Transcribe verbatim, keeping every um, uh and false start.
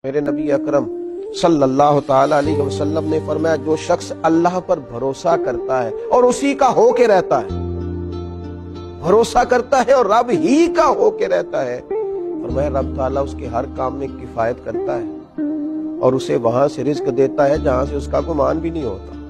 मेरे नबी अकरम सल्लल्लाहु ताला अलैहि वसल्लम ने फरमाया, जो शख्स अल्लाह पर भरोसा करता है और उसी का होके रहता है, भरोसा करता है और रब ही का होके रहता है, फरमाया रब ताला उसके हर काम में किफायत करता है और उसे वहां से रिज्क देता है जहां से उसका गुमान भी नहीं होता।